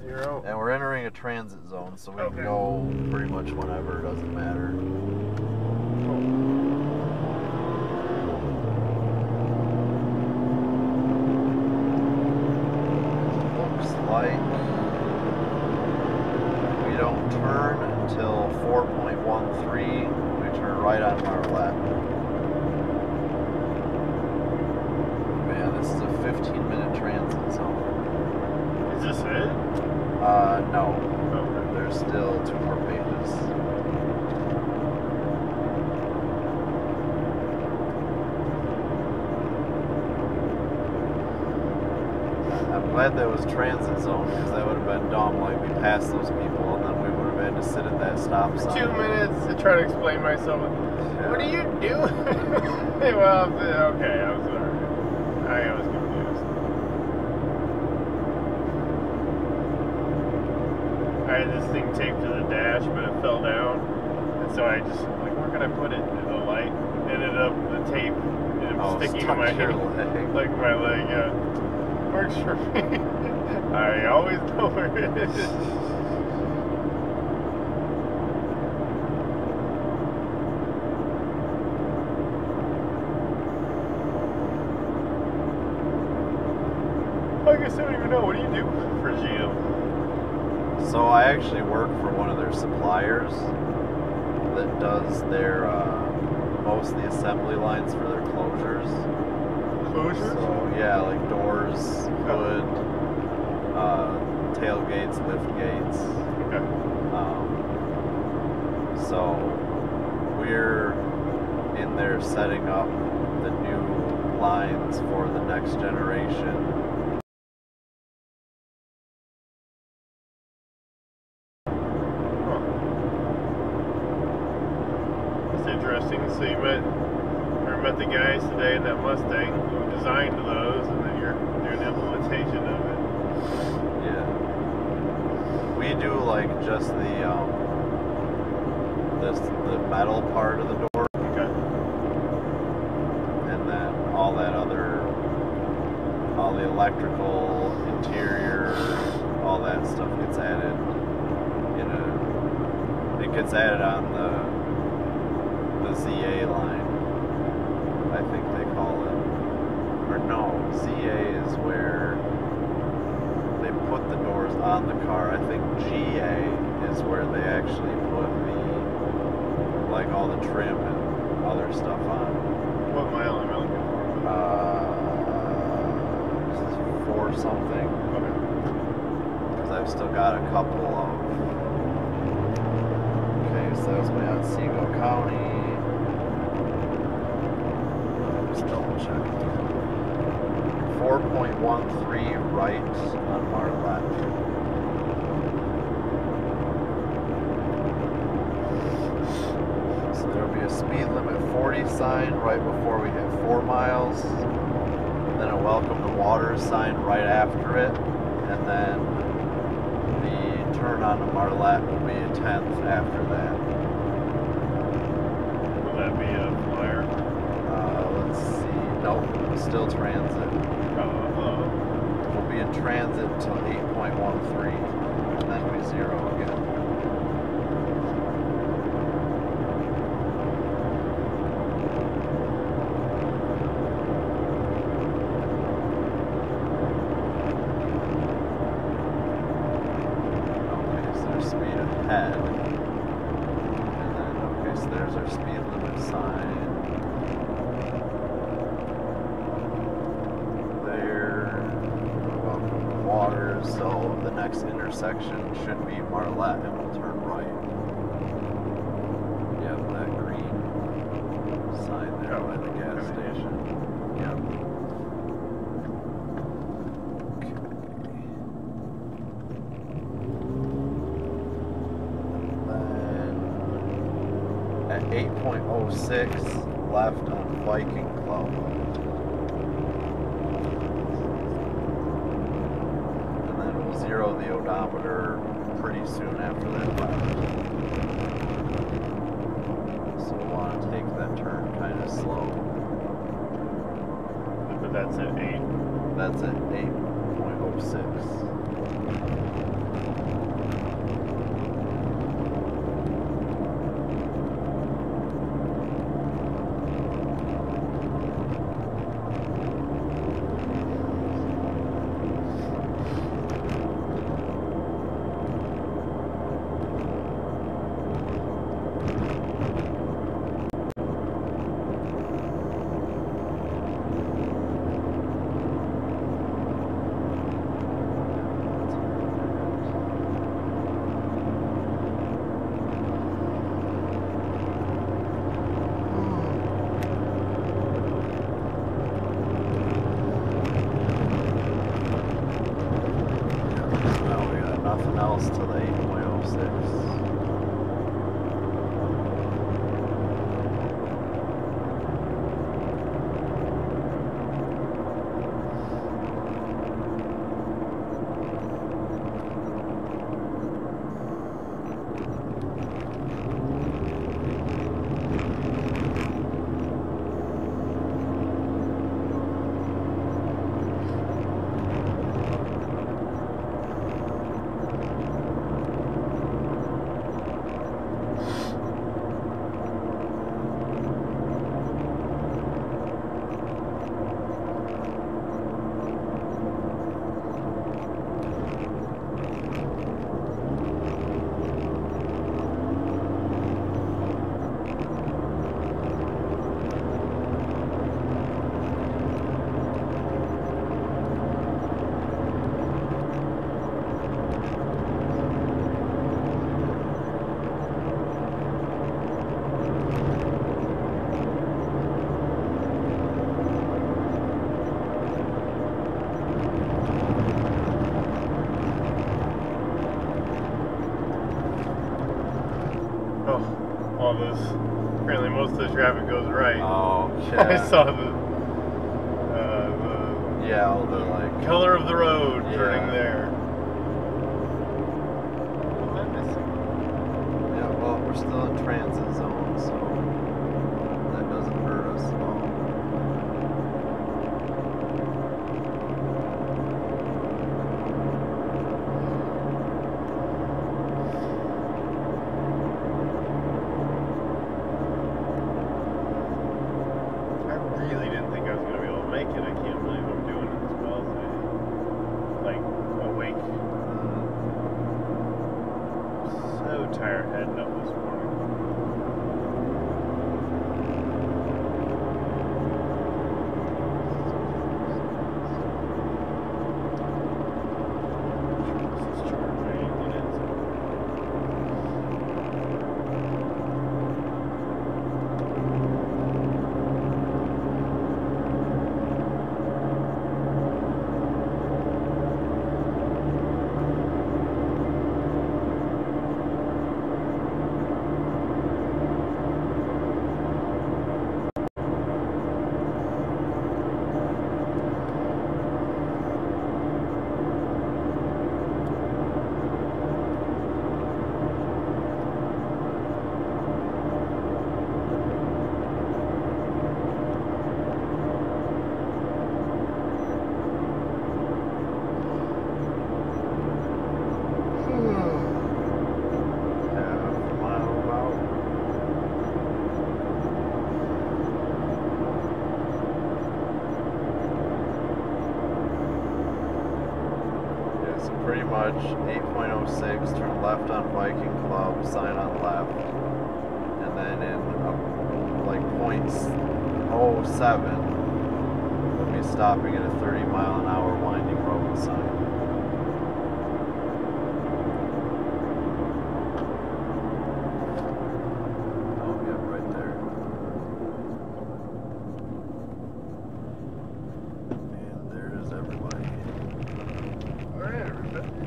0. And we're entering a transit zone, so we can go pretty much whenever, it doesn't matter. Looks like we don't turn until 4.13. We turn right on Marlette. Man, this is a 15-minute transit zone. Is this it? No. Okay. There's still 2 more pages. I'm glad that was transit zone, because that would have been dumb. Like, we passed those people, and then we would have had to sit at that stop sign. 2 minutes to try to explain myself. Yeah. What are you doing? Well, okay, I'm sorry. I was confused. I had this thing taped to the dash, but it fell down. And so I just, like, where can I put it? And the light ended up, the tape ended up sticking to my leg. Like my leg, yeah. Works for me. I always know where it is. I guess I don't even know. What do you do for GM? So I actually work for one of their suppliers that does their most of the assembly lines for their closures. Closures? So yeah, like doors, hood, tailgates, lift gates. Okay. So we're in there setting up the new lines for the next generation. Interesting. So you met the guys today in that Mustang who designed those, and then you're doing the implementation of it. Yeah. We do like just the metal part of the door. Okay. And then all the electrical, interior, all that stuff gets added it gets added on the ZA line, I think they call it. Or no, ZA is where they put the doors on the car. I think GA is where they actually put all the trim and other stuff on. What mile am I looking for? This is 4 something. Okay. Because I've still got a couple of. Okay, so that was my Otsego County. Just double check. 4.13 right on Marlette. So there'll be a speed limit 40 sign right before we hit 4 miles. Then a welcome to water sign right after it. And then the turn on to Marlette will be a 10th after that. Will that be a flyer? Let's see. Nope, still transit. We'll be in transit until 8.13, and then we zero again. Okay, so there's speed ahead. And then, okay, so there's our speed limit sign. So the next intersection should be Marlette, and we'll turn right. Yep, that green sign there by the gas station. Yep. Okay. And then at 8.06 left on Viking Club. Zero the odometer pretty soon after that left. So we'll want to take that turn kind of slow. But that's at 8? That's at 8.06. nothing else till the 8.06. Apparently most of the traffic goes right. Oh, yeah. I saw the like color of the road turning there. What am I missing? Yeah, well, we're still in transit zone, so that doesn't hurt us at all. Tired heading up this morning. Pretty much 8.06, turn left on Viking Club, sign on left, and then in like 0.07, we'll be stopping at a 30-mile-an-hour winding road sign. Oh, yeah, right there. And there's everybody. All right, everybody.